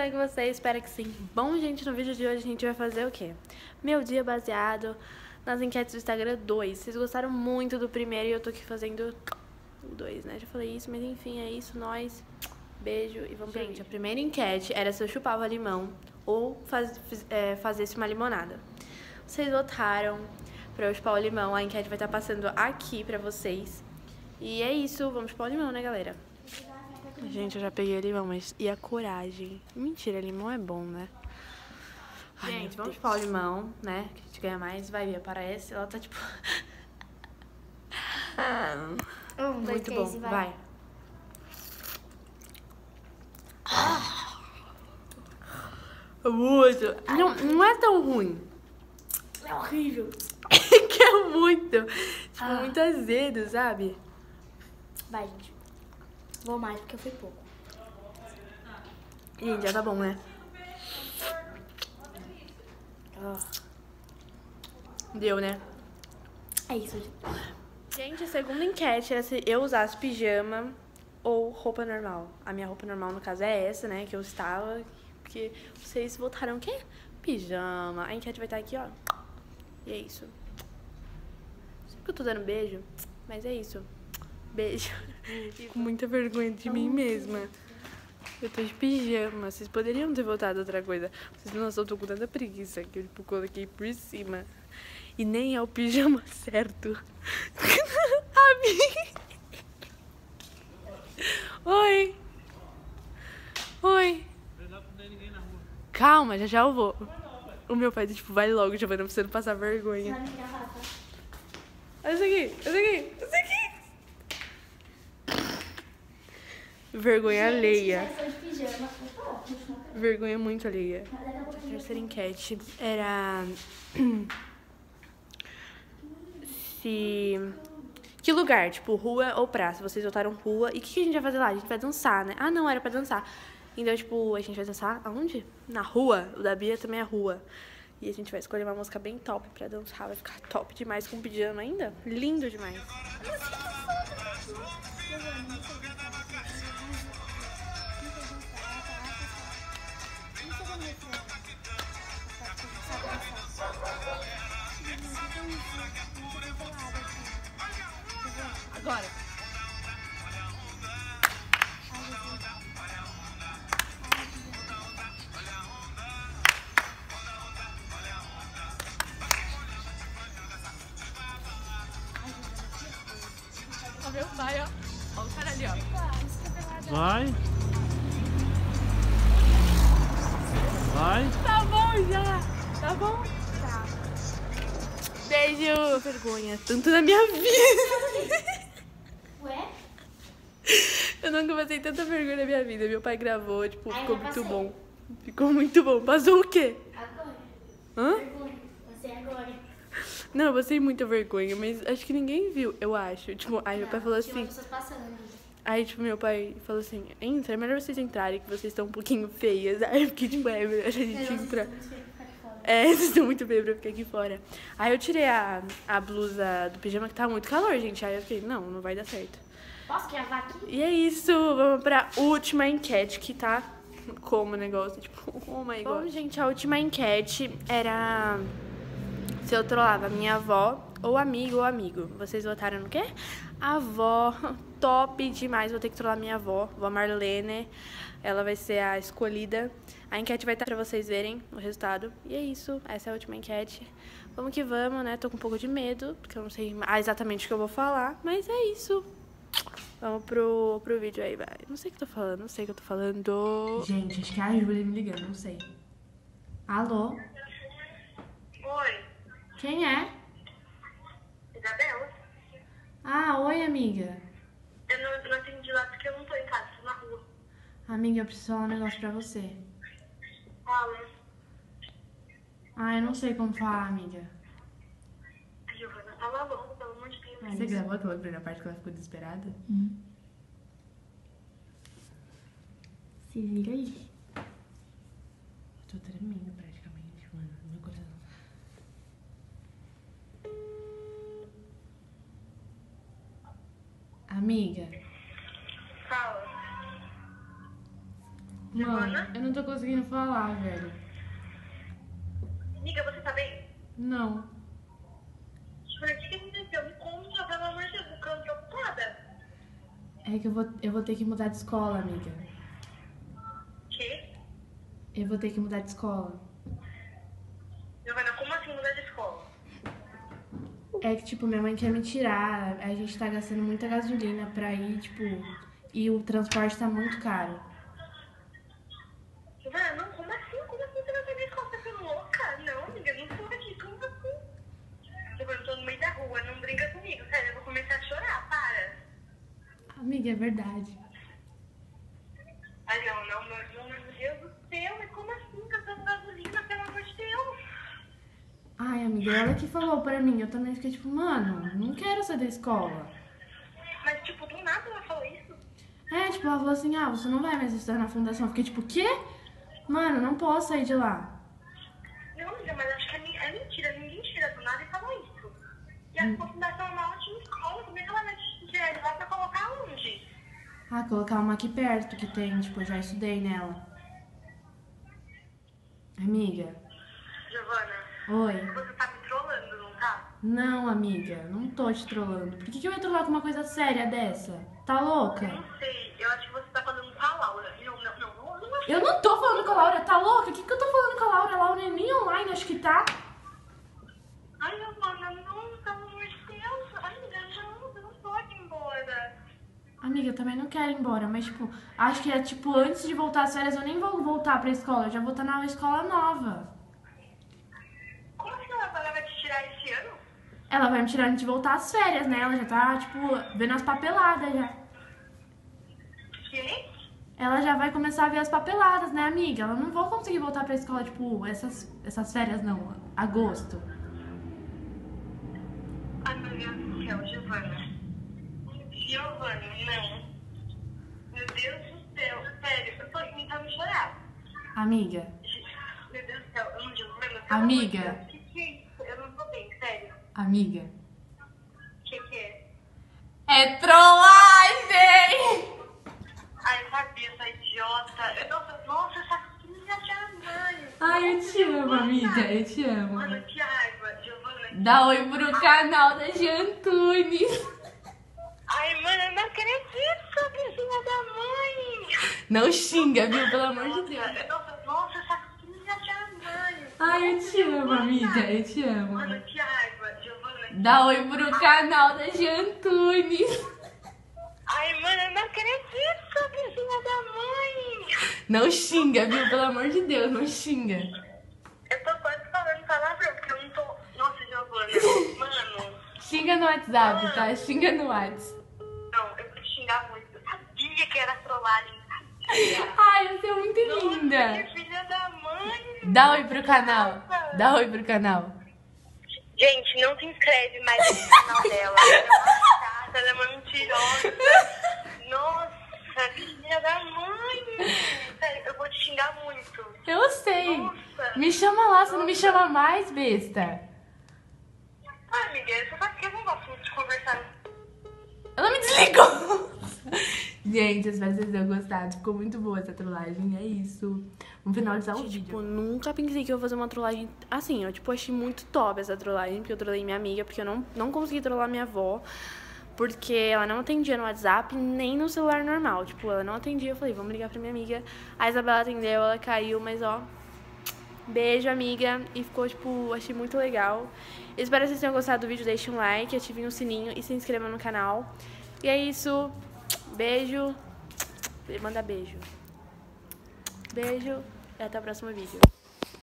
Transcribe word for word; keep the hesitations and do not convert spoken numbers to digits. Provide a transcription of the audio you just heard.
bem com vocês? Espero que sim. Bom, gente, no vídeo de hoje a gente vai fazer o quê? Meu dia baseado nas enquetes do Instagram dois. Vocês gostaram muito do primeiro e eu tô aqui fazendo o dois, né? Já falei isso, mas enfim, é isso. Nós, beijo e vamos pra gente. A primeira enquete era se eu chupava limão ou faz, é, fazesse uma limonada. Vocês votaram pra eu chupar o limão. A enquete vai estar passando aqui pra vocês. E é isso, vamos chupar o limão, né, galera? Gente, eu já peguei limão, mas e a coragem? Mentira, limão é bom, né? Ai, gente, vamos chupar o limão, né? Que a gente ganha mais. Vai ver, parece. Ela tá tipo... Um, muito dois, bom, vai. vai. Ah. Muito. Não, não é tão ruim. É horrível. Que é muito. Tipo, Ah. muito azedo, sabe? Vai, gente. Vou mais porque foi pouco. Gente, já tá bom, né? Ah. Deu, né? É isso, gente. Gente, a segunda enquete era se eu usasse pijama ou roupa normal. A minha roupa normal, no caso, é essa, né? Que eu estava. Porque vocês votaram o quê? Pijama. A enquete vai estar aqui, ó. E é isso. Sei que eu tô dando beijo, mas é isso. Beijo. Com muita vergonha de mim mesma. Eu tô de pijama. Vocês poderiam ter votado outra coisa. Vocês não noção, eu tô com tanta preguiça que eu tipo, coloquei por cima. E nem é o pijama certo. Oi. Oi. Calma, já já eu vou. O meu pai, tipo, vai logo, Giovana, pra você não passar vergonha. Olha isso aqui, olha isso aqui, olha isso aqui. Vergonha alheia. Vergonha muito alheia. A terceira enquete era... se... Que lugar? Tipo, rua ou praça? Vocês votaram rua. E o que, que a gente vai fazer lá? A gente vai dançar, né? Ah, não, era pra dançar. Então, tipo, a gente vai dançar aonde? Na rua. O da Bia também é rua. E a gente vai escolher uma música bem top pra dançar. Vai ficar top demais com pijama ainda. Lindo demais. Agora. Ó, meu pai, ó. Ó o cara ali, ó. Vai. Vai. Tá bom já. Tá bom? Tá. Beijo. Vergonha. Tanto na minha vida. Ué? Eu nunca passei tanta vergonha na minha vida. Meu pai gravou, tipo, Ai, ficou já muito passei. bom. Ficou muito bom. Passou o quê? Agora. Hã? Vergonha. Você agora. Não, eu passei muita vergonha, mas acho que ninguém viu, eu acho. Tipo, aí meu pai falou Tinha assim... pessoas passando. Aí, tipo, meu pai falou assim, entra, é melhor vocês entrarem, que vocês estão um pouquinho feias. Aí eu fiquei, tipo, é melhor a gente entrar. É, vocês estão muito feias pra eu ficar aqui fora. Aí eu tirei a, a blusa do pijama, que tá muito calor, gente. Aí eu fiquei, não, não vai dar certo. Posso gravar aqui? E é isso, vamos pra última enquete, que tá como o negócio, tipo, oh my god. Bom, gente, a última enquete era se eu trollava minha avó ou amigo ou amigo. Vocês votaram no quê? Avó, top demais, vou ter que trollar minha avó, vó Marlene. Ela vai ser a escolhida. A enquete vai estar pra vocês verem o resultado. E é isso, essa é a última enquete. Vamos que vamos, né? Tô com um pouco de medo, porque eu não sei exatamente o que eu vou falar, mas é isso. Vamos pro, pro vídeo aí, vai. Não sei o que eu tô falando, não sei o que eu tô falando. Gente, acho que é a Júlia me ligando, não sei. Alô? Oi, Quem é? Isabela? Ah, oi, amiga. Eu não, não atendi lá porque eu não tô em casa, tô na rua. Amiga, eu preciso falar um negócio pra você. Fala. Ah, eu não sei como falar, amiga. A Giovana tava louca, pelo amor de Deus. Você gravou aquela primeira parte que ela ficou desesperada? Hum. Se vira aí. Eu tô tremendo praticamente, mano. Meu coração. Amiga, Fala. Mano, eu não tô conseguindo falar, velho. Amiga, você tá bem? Não. Por que que aconteceu? Me conta, pelo amor de Deus, eu tô preocupada. É que eu vou, eu vou ter que mudar de escola, amiga. Que? Eu vou ter que mudar de escola. Giovana, como assim mudar de escola? É que, tipo, minha mãe quer me tirar. A gente tá gastando muita gasolina pra ir, tipo... E o transporte tá muito caro. Giovana, não, como assim? Como assim você vai sair da escola? Você tá louca? Não, amiga, não sou daqui. Como assim? Giovana, eu tô no meio da rua, não brinca comigo. Sério, eu vou começar a chorar, para. Amiga, é verdade. Ai, não, não, não, meu Deus do céu. Mas como assim? Gastando gasolina, pelo amor de Deus. Ai, amiga, ela que falou pra mim. Eu também fiquei tipo, mano, não quero sair da escola. Mas, tipo, do nada ela falou isso? É, tipo, ela falou assim, ah, você não vai mais estudar na fundação. Eu fiquei tipo, quê? Mano, não posso sair de lá. Não, amiga, mas acho que é, é mentira. Ninguém tira do nada e falou isso. E a sua fundação é uma ótima escola. Como é que ela vai te tirar de lá pra colocar onde? Ah, colocar uma aqui perto que tem, tipo, eu já estudei nela. Amiga. Giovana, Oi. você tá me trollando, não tá? Não, amiga, não tô te trollando. Por que, que eu ia trollar com uma coisa séria dessa? Tá louca? Não sei, eu acho que você tá falando com a Laura. Não, não, não, não, não acho. Eu não tô falando com a Laura, tá louca? O que, que eu tô falando com a Laura? A Laura é nem online, acho que tá. Ai, Giovana, não, pelo amor de Deus. Ai, amiga, não, eu não pode ir embora. Amiga, eu também não quero ir embora, mas, tipo, acho que é, tipo, antes de voltar às férias, eu nem vou voltar pra escola, eu já vou estar na escola nova. Como assim ela vai te tirar esse ano? Ela vai me tirar antes de voltar às férias, né? Ela já tá, tipo, vendo as papeladas já. Que? Ela já vai começar a ver as papeladas, né, amiga? Ela não vou conseguir voltar pra escola, tipo, essas, essas férias, não. Agosto. Ai, meu Deus do céu, Giovana. Giovana, não. Meu Deus do céu, sério, eu tô tentando chorar. Amiga. Meu Deus do céu, eu não digo, Giovana. Amiga. O que que é isso? Eu não tô bem, sério. Amiga. O que que é? É trollagem! Ai, eu sabia, essa idiota. Eu tô... Nossa, essa filha da mãe. Ai, eu te amo, amiga. Eu te amo. Mano, que raiva, Giovana. Dá oi pro canal da Gia Antunes. Ai, mano, eu não acredito, que filha da mãe. Não xinga, viu? Pelo amor de Deus. Eu tô... Nossa, essa filha da mãe. Ai, eu te amo, amiga. Eu te amo. Mano, que raiva, Giovana. Dá oi pro canal da Gia Antunes. Ai, mano, eu não acredito, que filha da mãe. Não xinga, viu? Pelo amor de Deus, não xinga. Eu tô quase falando palavrão, porque eu não tô... Nossa, Giovana, mano... Xinga no WhatsApp, tá? Xinga no WhatsApp. Não, eu vou te xingar muito. Eu sabia que era trollagem. Sabia. Ai, você é muito linda. Nossa, que filha da mãe. Dá oi pro canal. Dá oi pro canal. Gente, não se inscreve mais no canal dela. Ela é uma chata, ela é uma mentirosa. Nossa, que filha da mãe. Sério, eu vou te xingar muito. Eu sei. Nossa. Me chama lá, você não me chama mais, besta. Ai, amiga, você sabe que eu não gosto muito de conversar. Ela me desligou. Gente, espero que vocês tenham gostado. Ficou muito boa essa trollagem. É isso. Vamos finalizar o vídeo. Tipo, nunca pensei que eu ia fazer uma trollagem assim. Eu, tipo, achei muito top essa trollagem. Porque eu trollei minha amiga. Porque eu não, não consegui trollar minha avó. Porque ela não atendia no WhatsApp, nem no celular normal. Tipo, ela não atendia. Eu falei, vamos ligar pra minha amiga. A Isabela atendeu, ela caiu. Mas, ó, beijo, amiga. E ficou, tipo, achei muito legal. Espero que vocês tenham gostado do vídeo. Deixem um like, ativem o sininho e se inscrevam no canal. E é isso. Beijo. Manda beijo. Beijo e até o próximo vídeo.